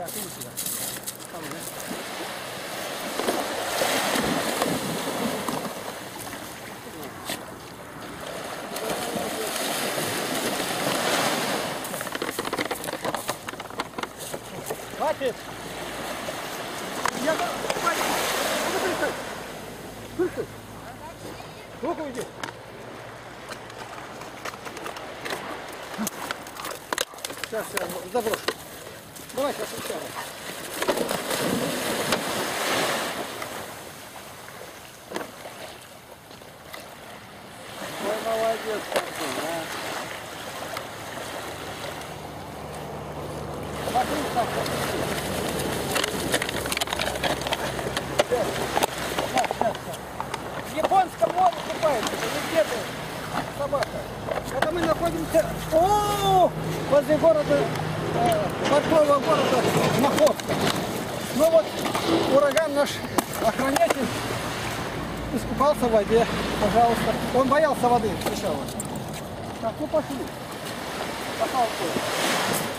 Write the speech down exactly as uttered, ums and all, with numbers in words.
Так, иди сюда. Там, да? Хватит! Я... Хватит! Ну, перестань! Перестань! Ну-ка, уйди! Сейчас я заброшу. Давай, сейчас сначала. Ой, молодец какой, а. Смотри, как сейчас, сейчас, сейчас. В Японском море купается, это где-то собака. Это мы находимся о, возле города, э, морского города Находка. Ну вот ураган наш охранитель искупался в воде, пожалуйста. Он боялся воды сначала. Так, ну пошли. Пока уходим.